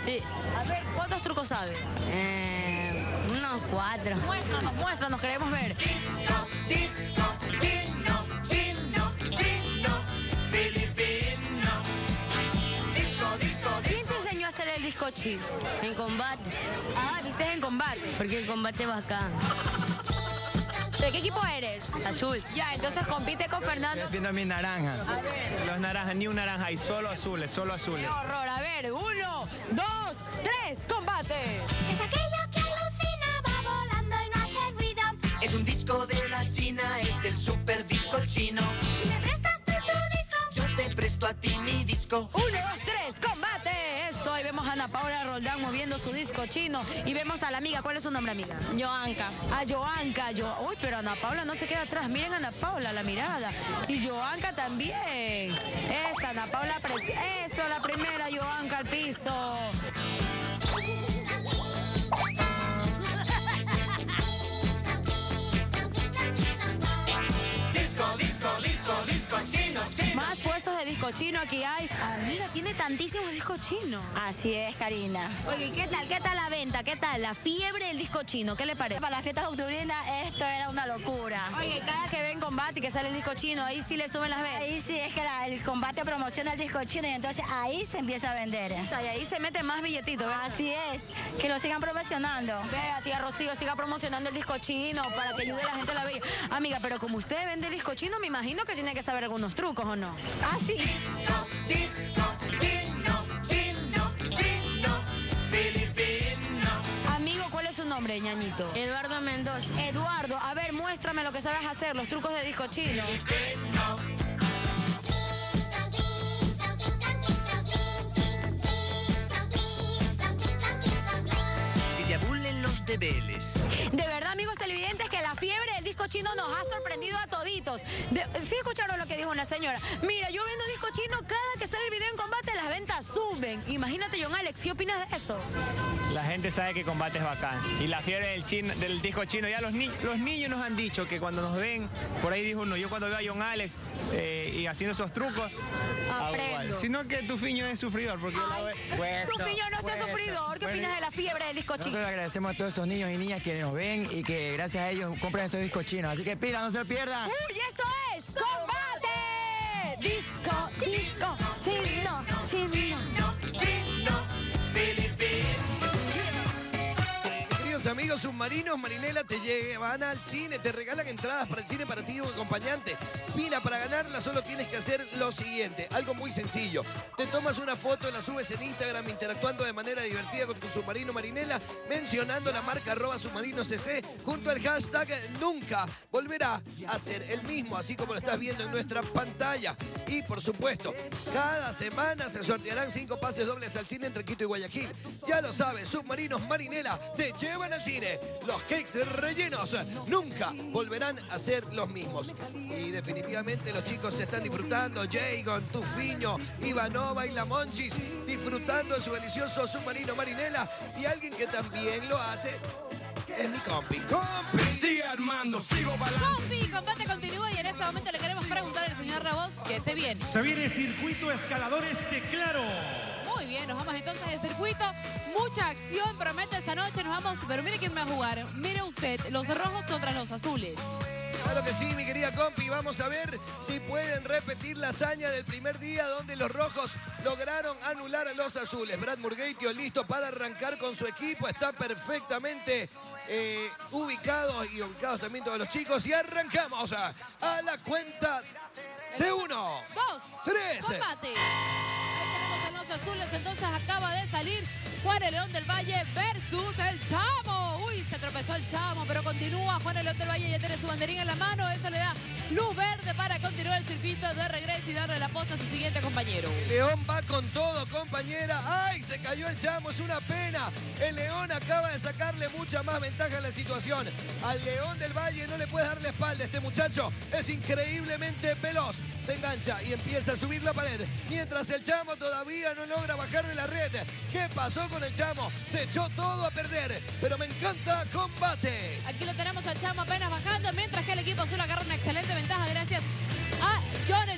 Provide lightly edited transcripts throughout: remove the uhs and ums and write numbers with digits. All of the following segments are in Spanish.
Sí. A ver, ¿cuántos trucos sabes? Unos 4. Muéstranos, queremos ver. Disco, disco, chino, chino, chino, filipino. Disco, disco, ¿Quién disco. te enseñó a hacer el disco chino? En combate. Ah, viste en combate. Porque el combate es bacán. ¿De qué equipo eres? Azul. Ya, entonces compite con Fernando. Defiendo mi naranja. A ver, Los naranjas, ni un naranja hay, solo azules, solo azules. qué horror. A ver, 1, 2, 3, combate. Es aquello que alucina, va volando y no hace ruido. Es un disco de la China, es el super disco chino. Si me prestas tú tu disco, Yo te presto a ti mi disco. 1, 2, 3, combate. Eso, y vemos a Ana Paula Roldán moviendo su disco chino. Y vemos a la amiga, ¿cuál es su nombre, amiga? Joanca. A Joanca. Uy, pero Ana Paula no se queda atrás. Miren a Ana Paula, la mirada. Y Joanca también. Esa, Ana Paula, eso, la primera, Joanca al piso. Disco, disco, disco, disco chino, chino. Más puestos de disco chino aquí hay. Amiga, tiene tantísimos discos chinos. Así es, Karina. Oye, ¿qué tal? ¿Qué tal la venta? ¿Qué tal la fiebre del disco chino? ¿Qué le parece? Para las fiestas octubrinas esto era una locura. Oye, cada que ven combate y que sale el disco chino, ahí sí le suben las ventas. Ahí sí es que el combate promociona el disco chino y entonces ahí se empieza a vender. Y ahí se mete más billetito, ¿verdad? Así es, que lo sigan promocionando. Vea, tía Rocío, siga promocionando el disco chino para que ayude a la gente a la bella. Amiga, pero como usted vende disco chino, me imagino que tiene que saber algunos trucos, ¿o no? Ah, sí. Disco, disco, chino, chino, chino, filipino. Amigo, ¿cuál es su nombre, ñañito? Eduardo Mendoza. Eduardo, a ver, muéstrame lo que sabes hacer, los trucos de disco chino. Si te abulen los debeles. De verdad, amigos televidentes, que la fiebre del disco chino nos ha sorprendido a toditos. ¿Sí escucharon lo que dijo una señora? Mira, yo vendo disco chino, cada que sale el video en combate, las ventas suben. Imagínate, John Alex, ¿qué opinas de eso? La gente sabe que combate es bacán. Y la fiebre del disco chino, ya los niños nos han dicho que cuando nos ven, por ahí dijo uno, yo cuando veo a John Alex y haciendo esos trucos, hago igual. Aprendo. Sino que tu fiño es sufridor, porque yo lo veo. Tu niño no sea sufridor. ¿Qué opinas de la fiebre del disco chino? Nosotros agradecemos a todos esos niños y niñas que nos ven y que gracias a ellos compran esos discos chinos. Así que pila, no se lo pierdan. ¡Uy, esto es combate! Disco, disco, chino, chino. Queridos amigos submarinos, Marinela te llevan al cine, te regalan entradas para el cine para ti y un acompañante. Pila, para ganarla solo tienes que hacer lo siguiente, algo muy sencillo. Te tomas una foto, la subes en Instagram interactuando de manera divertida con tu submarino Marinela, mencionando la marca @submarinocc junto al hashtag nunca volverá a ser el mismo, así como lo estás viendo en nuestra pantalla. Y por supuesto, cada semana se sortearán 5 pases dobles al cine entre Quito y Guayaquil. Ya lo sabes, submarinos Marinela te llevan al cine. Los cakes rellenos nunca volverán a ser los mismos. Y definitivamente los chicos se están disfrutando. Jagon, Tufiño, Ivanova y la Monchis disfrutando de su delicioso submarino Marinela. Y alguien que también lo hace es mi compi. ¡Compi! Sigue armando, sigo balando. Compi, combate continúa y en este momento le queremos preguntar al señor Rabos que se viene. Se viene Circuito Escaladores de Claro. Muy bien, nos vamos entonces al circuito. Mucha acción promete esta noche. Nos vamos, pero mire quién va a jugar. Mire usted, los rojos contra los azules. Claro que sí, mi querida compi. Vamos a ver si pueden repetir la hazaña del primer día donde los rojos lograron anular a los azules. Brad Murgatio listo para arrancar con su equipo. Está perfectamente ubicados y ubicados también todos los chicos. Y arrancamos a la cuenta de 1, 2, 3. combate. Ahí tenemos a los azules, entonces acaba de salir Juan el León del Valle versus el Chamo. Uy, se tropezó el Chamo, pero continúa. Juan el León del Valle ya tiene su banderín en la mano. Eso le da luz verde para continuar el circuito de regreso y darle la posta a su siguiente compañero. El León va con todo, compañera. ¡Ay, se cayó el Chamo! Es una pena. El León acaba de sacarle mucha más ventaja en la situación. Al León del Valle no le puede dar la espalda. Este muchacho es increíblemente veloz. Se engancha y empieza a subir la pared. Mientras el Chamo todavía no logra bajar de la red. ¿Qué pasó con el Chamo? Se echó todo a perder. Pero me encanta combate. Aquí lo tenemos al Chamo apenas bajando, mientras que el equipo azul agarra una excelente ventaja gracias a John, el chico de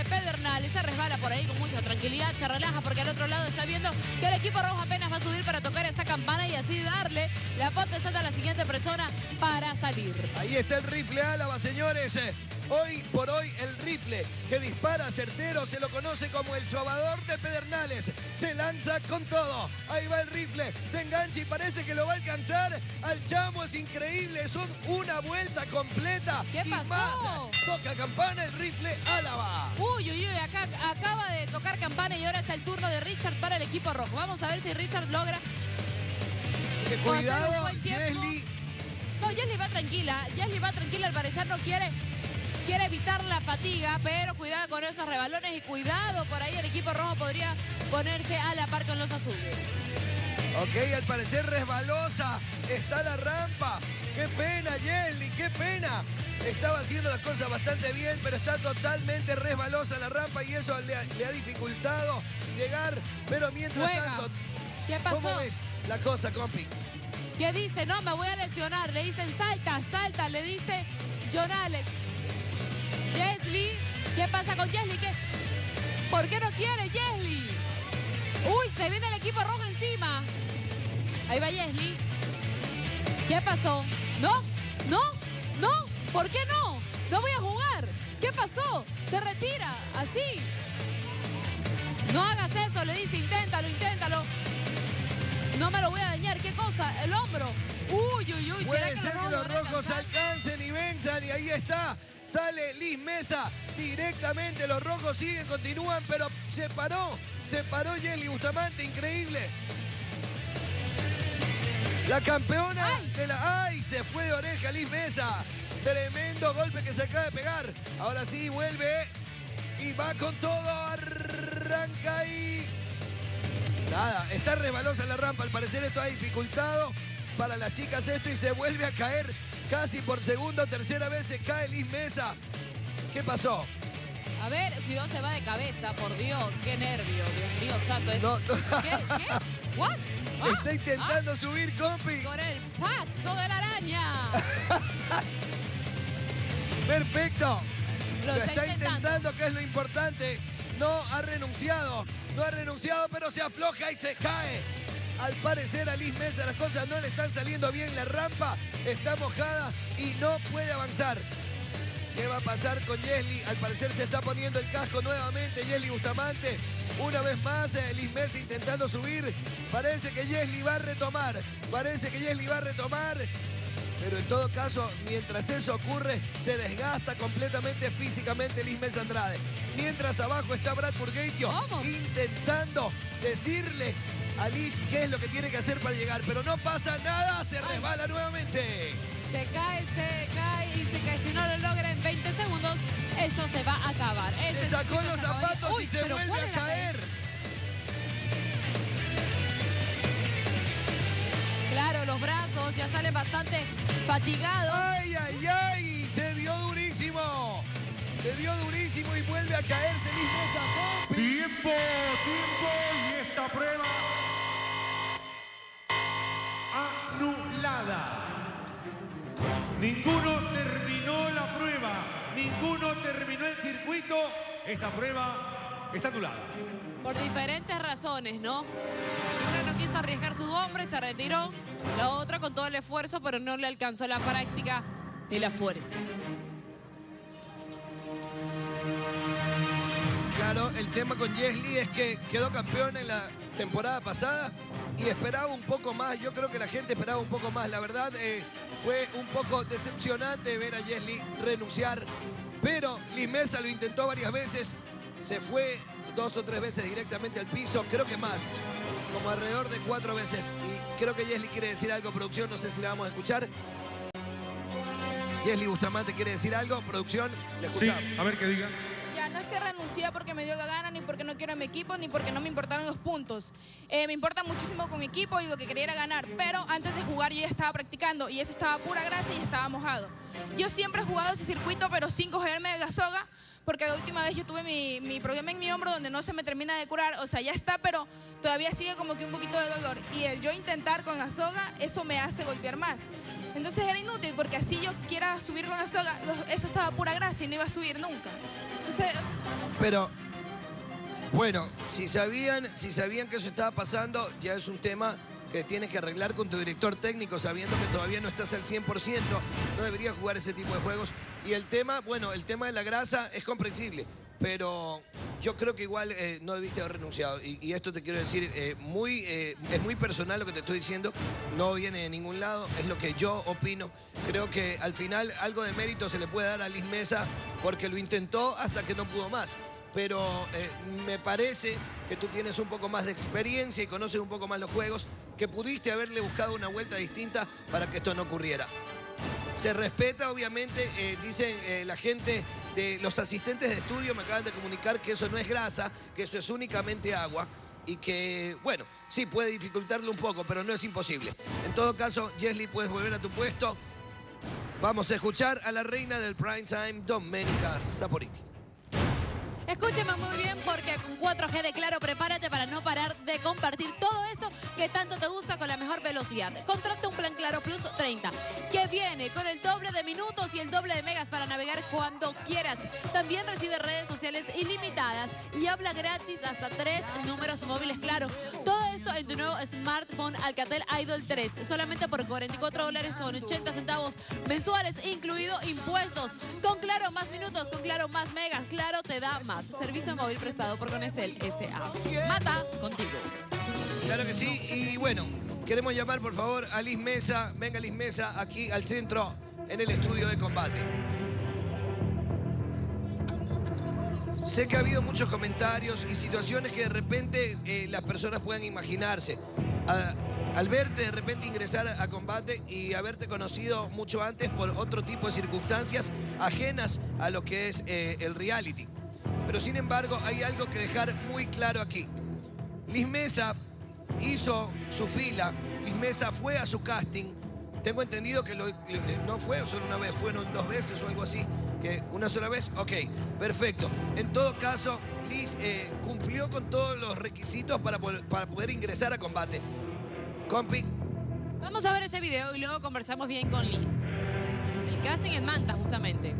Pedernales. Se resbala por ahí con mucha tranquilidad, se relaja porque al otro lado está viendo que el equipo rojo apenas va a subir para tocar esa campana y así darle la potestad a la siguiente persona para salir. Ahí está el rifle Álava, señores. Hoy por hoy el rifle que dispara certero se lo conoce como el sobador de Pedernales. Se lanza con todo. Ahí va el rifle, se engancha y parece que lo va a alcanzar. Al Chamo es increíble, son una vuelta completa. ¿Qué y pasó? más. Toca campana el rifle Álava. Uy, uy, uy, acá acaba de tocar campana y ahora es el turno de Richard para el equipo rojo. Vamos a ver si Richard logra. Cuidado, buen tiempo. Jesly. No, Jesly va tranquila. Jesly va tranquila, al parecer no quiere evitar la fatiga, pero cuidado con esos rebalones y cuidado, por ahí el equipo rojo podría ponerse a la par con los azules. Ok, al parecer resbalosa está la rampa. Qué pena, Jesly, qué pena. Estaba haciendo las cosas bastante bien, pero está totalmente resbalosa la rampa y eso le ha dificultado llegar. Pero mientras tanto, ¿qué pasó? ¿Cómo ves la cosa, compi? ¿Qué dice? No, me voy a lesionar. Le dicen salta, salta, le dice John Alex. Jesly, ¿qué pasa con Jesly? ¿Por qué no quiere Jesly? Uy, se viene el equipo rojo encima. Ahí va Jesly. ¿Qué pasó? No, no, no. ¿Por qué no? No voy a jugar. ¿Qué pasó? Se retira, así. No hagas eso, le dice, inténtalo, inténtalo. No me lo voy a dañar. ¿Qué cosa? El hombro. Uy, uy, uy. Puede ser que los rojos alcancen y venzan y ahí está. Sale Liz Mesa directamente. Los rojos siguen, continúan, pero se paró Jesly Bustamante, increíble. La campeona de la... ¡Ay! Se fue de oreja Liz Mesa. Tremendo golpe que se acaba de pegar. Ahora sí, vuelve y va con todo. Arranca y... Nada, está resbalosa la rampa. Al parecer esto ha dificultado para las chicas esto y se vuelve a caer casi por segunda o tercera vez. Se cae Liz Mesa. ¿Qué pasó? A ver, cuidado, se va de cabeza, por Dios. Qué nervio, Dios mío santo. No, no. ¿Qué? ¿What? Está intentando subir, compi. Con el paso de la araña. Perfecto. Lo está intentando, que es lo importante. No ha renunciado, pero se afloja y se cae. Al parecer a Liz Mesa las cosas no le están saliendo bien. La rampa está mojada y no puede avanzar. ¿Qué va a pasar con Jesly? Al parecer se está poniendo el casco nuevamente Jesly Bustamante. Una vez más, Liz Mesa intentando subir. Parece que Jesly va a retomar. Pero en todo caso, mientras eso ocurre, se desgasta completamente físicamente Liz Mesa Andrade. Mientras abajo está Brad Burgaitio intentando decirle a Liz qué es lo que tiene que hacer para llegar. Pero no pasa nada, se resbala nuevamente. Se cae y se cae. Si no lo logra en 20 segundos, esto se va a acabar. Se sacó los zapatos y se vuelve a caer. Claro, los brazos ya salen bastante fatigados. ¡Ay, ay, ay! Se dio durísimo. Y vuelve a caerse Liz Mesa. ¡Tiempo! Y esta prueba anulada. Ninguno terminó la prueba. Ninguno terminó el circuito. Esta prueba está anulada. Por diferentes razones, ¿no? Una no quiso arriesgar su hombre y se retiró. La otra con todo el esfuerzo, pero no le alcanzó la práctica ni la fuerza. Claro, el tema con Jesly es que quedó campeón en la temporada pasada y esperaba un poco más. Yo creo que la gente esperaba un poco más. La verdad, fue un poco decepcionante ver a Jesly renunciar. Pero Liz Mesa lo intentó varias veces. Se fue 2 o 3 veces directamente al piso. Creo que más. Como alrededor de 4 veces. Y creo que Jesly quiere decir algo, producción. No sé si la vamos a escuchar. Jesly Bustamante quiere decir algo. Producción, le escuchamos. Sí, a ver qué diga. Ya, no es que renuncié porque me dio la gana, ni porque no quiero a mi equipo, ni porque no me importaron los puntos. Me importa muchísimo con mi equipo y lo que quería era ganar. Pero antes de jugar yo ya estaba practicando y eso estaba pura grasa y estaba mojado. Yo siempre he jugado ese circuito, pero sin cogerme de la soga, porque la última vez yo tuve mi problema en mi hombro donde no se me termina de curar. O sea, ya está, pero todavía sigue como que un poquito de dolor. Y el yo intentar con la soga, eso me hace golpear más. Entonces era inútil porque así yo quiera subir con la soga, eso estaba pura gracia y no iba a subir nunca. Entonces, Pero, bueno, si sabían que eso estaba pasando, ya es un tema que tienes que arreglar con tu director técnico, sabiendo que todavía no estás al 100%, no deberías jugar ese tipo de juegos. Y el tema, bueno, el tema de la grasa es comprensible, pero yo creo que igual no debiste haber renunciado. Y esto te quiero decir, es muy personal lo que te estoy diciendo, no viene de ningún lado, es lo que yo opino. Creo que al final algo de mérito se le puede dar a Liz Mesa porque lo intentó hasta que no pudo más. Pero me parece que tú tienes un poco más de experiencia y conoces un poco más los juegos, que pudiste haberle buscado una vuelta distinta para que esto no ocurriera. Se respeta, obviamente, dicen la gente de los asistentes de estudio, me acaban de comunicar que eso no es grasa, que eso es únicamente agua y que, bueno, sí puede dificultarlo un poco, pero no es imposible. En todo caso, Jesly, puedes volver a tu puesto. Vamos a escuchar a la reina del primetime, Domenica Saporiti. Escúcheme muy bien porque con 4G de Claro prepárate para no parar de compartir todo eso que tanto te gusta con la mejor velocidad. Contrata un plan Claro Plus 30 que viene con el doble de minutos y el doble de megas para navegar cuando quieras. También recibe redes sociales ilimitadas y habla gratis hasta 3 números móviles Claro. Todo eso en tu nuevo smartphone Alcatel Idol 3, solamente por $44.80 mensuales, incluido impuestos. Con Claro más minutos, con Claro más megas, Claro te da más. Servicio móvil prestado por Conecel S.A. Mata contigo. Claro que sí, y bueno, queremos llamar por favor a Liz Mesa. Venga Liz Mesa aquí al centro en el estudio de combate. Sé que ha habido muchos comentarios y situaciones que de repente las personas puedan imaginarse. Al verte de repente ingresar a combate y haberte conocido mucho antes por otro tipo de circunstancias ajenas a lo que es el reality. Pero sin embargo hay algo que dejar muy claro aquí. Liz Mesa hizo su fila, Liz Mesa fue a su casting. Tengo entendido que no fue solo una vez, fueron 2 veces o algo así. ¿Que una sola vez? Ok, perfecto. En todo caso, Liz cumplió con todos los requisitos para poder ingresar a combate. Compi. Vamos a ver ese video y luego conversamos bien con Liz. El casting en Manta, justamente.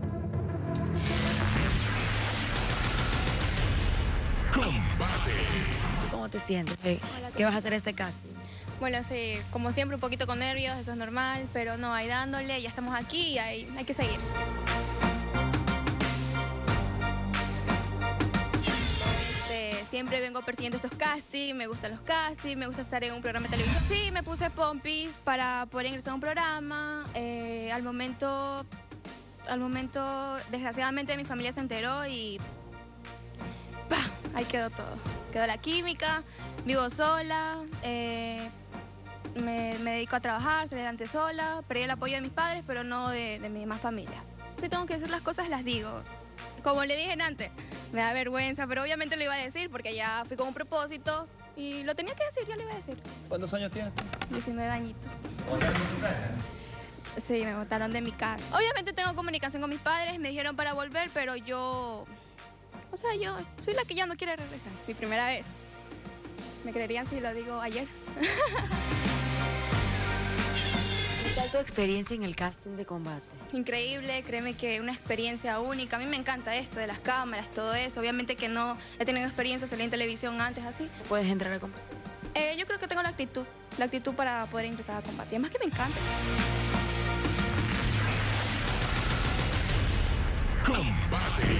Combate. ¿Cómo te sientes? ¿Qué vas a hacer este casting? Bueno, sí, como siempre, un poquito con nervios, eso es normal, pero no, ahí dándole, ya estamos aquí y hay que seguir. Siempre vengo persiguiendo estos castings, me gustan los castings, me gusta estar en un programa de televisión. Sí, me puse pompis para poder ingresar a un programa. Al momento, desgraciadamente, mi familia se enteró y ¡pah! Ahí quedó todo. Quedó la química, vivo sola, me dedico a trabajar, salir adelante sola, perdí el apoyo de mis padres, pero no de mi demás familia. Si tengo que decir las cosas, las digo. Como le dije antes, me da vergüenza, pero obviamente lo iba a decir porque ya fui con un propósito y lo tenía que decir, ya lo iba a decir. ¿Cuántos años tienes tú? 19 añitos. ¿Te botaron de tu casa? Sí, me botaron de mi casa. Obviamente tengo comunicación con mis padres, me dijeron para volver, pero yo soy la que ya no quiere regresar. Mi primera vez. ¿Me creerían si lo digo ayer? ¿Qué tal tu experiencia en el casting de combate? Increíble, créeme que una experiencia única. A mí me encanta esto de las cámaras, todo eso. Obviamente que no he tenido experiencia, salí en televisión antes, así. ¿Puedes entrar a combate? Yo creo que tengo la actitud para poder ingresar a combate. Además que me encanta. Combate.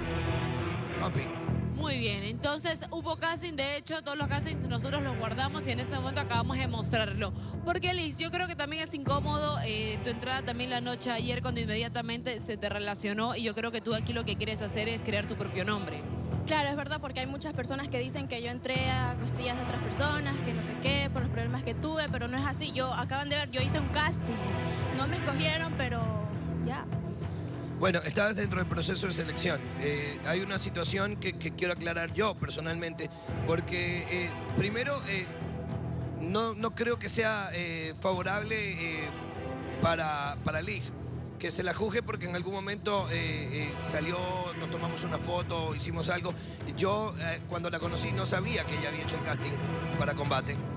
Muy bien, entonces hubo casting, de hecho todos los castings nosotros los guardamos y en este momento acabamos de mostrarlo. Porque Liz, yo creo que también es incómodo tu entrada también la noche ayer cuando inmediatamente se te relacionó y yo creo que tú aquí lo que quieres hacer es crear tu propio nombre. Claro, es verdad, porque hay muchas personas que dicen que yo entré a costillas de otras personas, que no sé qué, por los problemas que tuve, pero no es así. Acaban de ver, yo hice un casting, no me escogieron, pero ya. Bueno, estabas dentro del proceso de selección. Hay una situación que quiero aclarar yo personalmente, porque primero no creo que sea favorable para Liz que se la juzgue porque en algún momento salió, nos tomamos una foto, hicimos algo. Yo cuando la conocí no sabía que ella había hecho el casting para combate.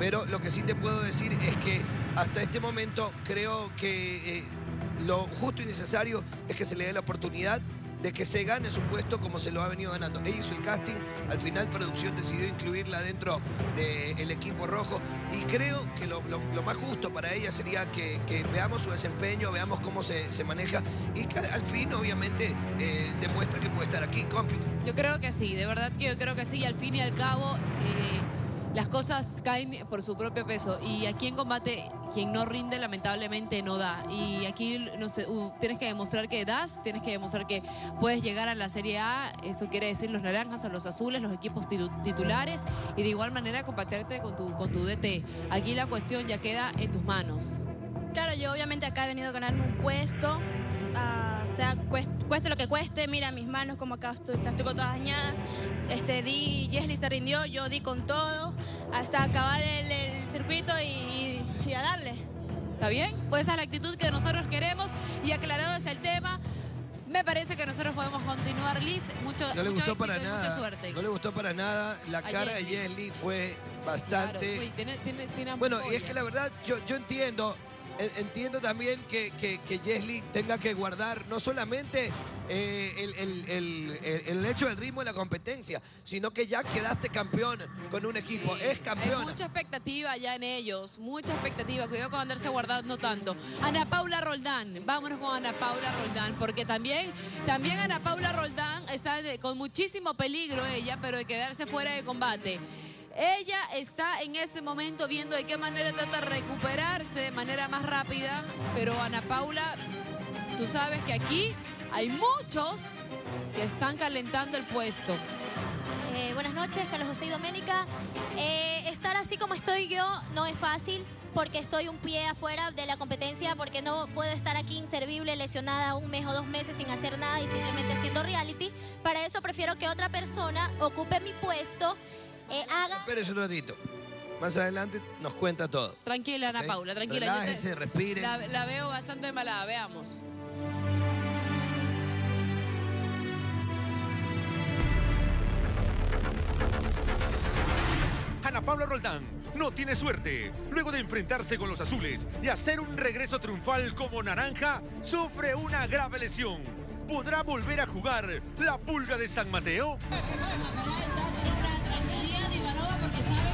pero lo que sí te puedo decir es que hasta este momento creo que lo justo y necesario es que se le dé la oportunidad de que se gane su puesto como se lo ha venido ganando. Ella hizo el casting, al final producción decidió incluirla dentro del equipo rojo y creo que lo más justo para ella sería que veamos su desempeño, veamos cómo se maneja y que al fin obviamente demuestre que puede estar aquí, compi. Yo creo que sí, de verdad que yo creo que sí, y al fin y al cabo las cosas caen por su propio peso y aquí en combate quien no rinde lamentablemente no da y aquí no sé, tienes que demostrar que das, tienes que demostrar que puedes llegar a la Serie A, eso quiere decir los naranjas o los azules, los equipos titulares y de igual manera compactarte con tu DT. Aquí la cuestión ya queda en tus manos. Claro, yo obviamente acá he venido a ganarme un puesto, o sea, cueste lo que cueste. Mira mis manos como acá las tengo todas dañadas. Jesly se rindió, yo di con todo hasta acabar el circuito y a darle. ¿Está bien? Pues esa es la actitud que nosotros queremos y aclarado es el tema. Me parece que nosotros podemos continuar, Liz. No le gustó éxito para y mucha nada. suerte. No le gustó para nada. La cara de Jesly fue bastante... Claro, tiene bueno, y ampollas. es que la verdad yo entiendo también que Jesly tenga que guardar no solamente el hecho del ritmo de la competencia, sino que ya quedaste campeón con un equipo, es campeona. Hay mucha expectativa ya en ellos, mucha expectativa. Cuidado con andarse guardando tanto. Ana Paula Roldán, vámonos con Ana Paula Roldán, porque también Ana Paula Roldán está con muchísimo peligro ella, pero de quedarse fuera de combate. Ella está en ese momento viendo de qué manera trata de recuperarse de manera más rápida, pero Ana Paula, tú sabes que aquí hay muchos que están calentando el puesto. Buenas noches, Carlos José y Doménica. Estar así como estoy yo no es fácil porque estoy un pie afuera de la competencia, porque no puedo estar aquí inservible, lesionada 1 mes o 2 meses sin hacer nada y simplemente haciendo reality. Para eso prefiero que otra persona ocupe mi puesto. Espérese un ratito. Más adelante nos cuenta todo. Tranquila, Ana Paula, tranquila. Relájese, respire. La veo bastante embalada, veamos. Ana Paula Roldán no tiene suerte. Luego de enfrentarse con los azules y hacer un regreso triunfal como naranja, sufre una grave lesión. ¿Podrá volver a jugar la Pulga de San Mateo? Porque sabe